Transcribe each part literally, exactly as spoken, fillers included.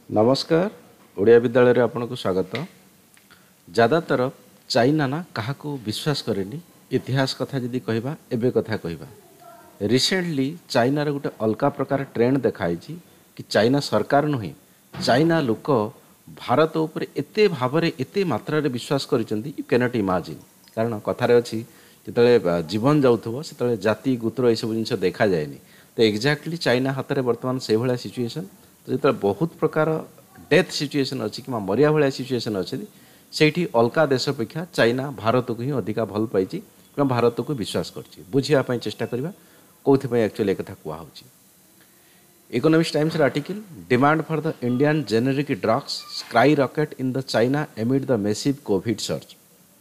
नमस्कार ओडिया विद्यालय रे आपनको स्वागत। ज़्यादातर चाइना ना क्या विश्वास करेनि। इतिहास कथा जदि कहबा एबे कथा कहबा रिसेंटली चाइना रे गोटे अलगा प्रकार ट्रेंड देखाई कि चाइना सरकार नुहे चाइना लोक भारत उपर एते भावरे एते मात्रा रे विश्वास करिसेंती यू कैनॉट इमेजिन। कारण कथारे अछि जिते जीवन जाउथबो सेते जाति गोत्र ए सब जिंस देखा जाएनी। तो एक्जाक्टली चाइना हाथ में बर्तमान से भाया सिचुएसन तो जो बहुत प्रकार डेथ सिचुएसन अच्छी कि मरिया भाया सिचुएसन अच्छी से अलका देश अपेक्षा चाइना भारत को ही अधिका भल पाई कि भारत को विश्वास कर बुझापी चेष्टा करवा कौन एक्चुअली एक कहुँ। Economic Times article demand for the Indian generic drugs skyrocket in the China amid the massive covid search.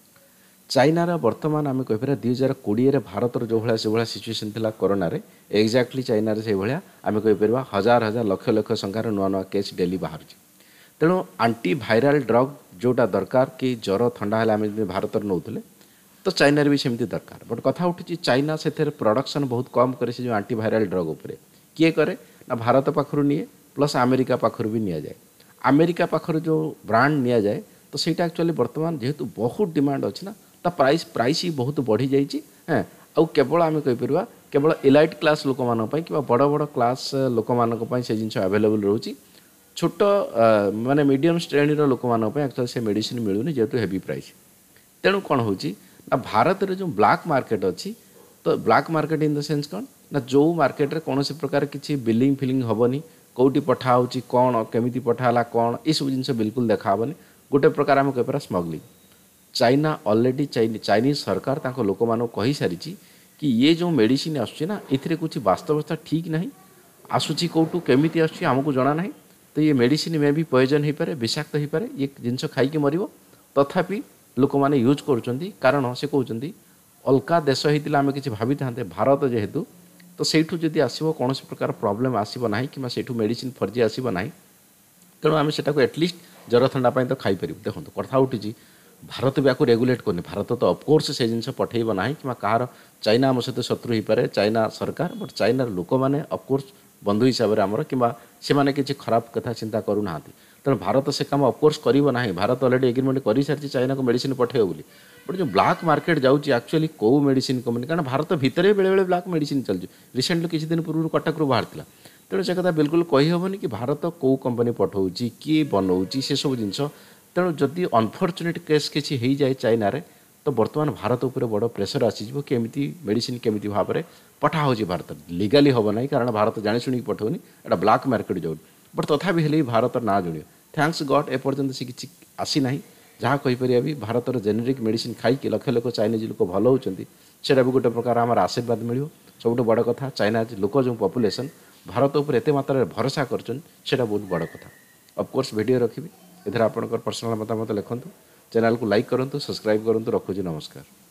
चाइनार बर्तमान आम कहीपर दुई हजार कोड़े भारतर जो भाया से भाया सिचुएसन थी कोरोना रे एक्जाक्टली चाइनार से भाया आम कहीपर हजार हजार लक्ष लक्ष संख्यार नुआ नुआ केस डेली बाहर। तेणु आंटी भाइराल ड्रग जोटा दरकार कि ज्वर थंडा है आम भारत नौले तो चाइनार भी सेमती दरकार। बट कथा उठी चाइना से प्रोडक्शन बहुत कम करे से जो आंटी भाइराल ड्रग उपर किए करे ना भारत पाखर निए प्लस अमेरिका पाखर भी नि जाए। अमेरिका पाखर जो ब्रांड नि जाए तो सहीटा एक्चुअली बर्तमान जेहेतु बहुत डिमांड अच्छी ना ता प्राइस प्राइस ही बहुत बढ़ी जाइए। हाँ आउ केवल आम कहीपर केवल एलाइट क्लास लोक मानी कि बड़ बड़ क्लास लोक मानी से जिन आवेलेबल रोचे छोट माने मीडियम श्रेणीर लोक एक्चुअली से मेडिसिन मिलूनी जेहेतु हेवी प्राइस। तेणु कौन हो भारत में जो ब्लैक मार्केट अच्छी तो black market in the sense कौन ना जो मार्केट रे कौन प्रकार किसी बिलिंग फिलिंग हेनी कौटी पठा होची कौन केमिति पठाला कौन ये सब जिन बिल्कुल देखाबनी गोटे प्रकार आम कहीपर स्मगलिंग। चाइना ऑलरेडी चाइनीज सरकार ताको लोक मानू कही सारी कि ये जो मेडिसिन आसुना ये कुछ वास्तवस्था ठीक नहीं आसूची कौटू केमिति आसुची आमको जना ना। तो ये मेडिसिन में भी पॉइजन हो पारे विषाक्त हो पारे ये जिनस खाई मर तथापि लोक मैंने यूज कर कारण से कहते अलका देश होता आम कि भावी था भारत जेहेतु तो सहीठू जदि आसो कौन प्रकार प्रोब्लेम आसब ना कि सेठू मेडिसिन फर्जी आसब ना तेणु आम से एटलिस्ट जर थंडा तो खाईपर। देखो कथा उठी भारत भी आपको रेगुलेट करनी भारत तो ऑफकोर्स से जिन पठेब ना कि कहार चाइना आम सहित शत्रु हो पारे चाइना सरकार बट चाइनार लोक मैंने ऑफकोर्स बंधु हिसाब से आमर कि से किसी खराब कथा चिंता करूना। तेणु भारत से काम ऑफकोर्स करिबो नाही। भारत ऑलरेडी एग्रीमेंट कर सारी चाइना को मेडिसिन पठेब बोली बट जो ब्लैक मार्केट जाऊँगी एक्चुअली कौ मेडिसिन कंपनी कारण भारत भितर बेले बेले ब्लैक मेडिसिन चलती रिसेंटली किसी दिन पूर्व कटक बाहर था। तेणु से कथा बिल्कुल कही हेनी कि भारत कौ कंपनी पठाऊँगी किए बनाऊँगी से सब जिन तेणु जदि अनफर्चुनेट केस किसी हो जाए चाइना रे तो बर्तमान भारत उपर बड़ प्रेसर आसीज कि एमती मेडिसिन केमिति भाव में पठा हो भारत लीगाली हम ना कारण भारत जाणी शुणी पठाऊनी एटा ब्लैक मार्केट जाऊँ बट तथा भी भारत ना जुड़े थैंक्स गॉड एपर्यंत से किसी आसी ना जहाँ कहीपर भी भारत जेनेरिक मेडिसिन खाई लक्ष लक्ष चाइनीज लोक भल होती भी गोटे प्रकार आम आशीर्वाद मिल सब बड़ कथा। चाइना लोक जो पॉपुलेशन भारत उपर एत मात्रा भरोसा कर बहुत बड़ कथा। ऑफकोर्स वीडियो रखी एथर आपंकर पर्सनाल मतामत लिखुँ चैनल को लाइक करूँ सब्सक्राइब करूँ रखुच्छी नमस्कार।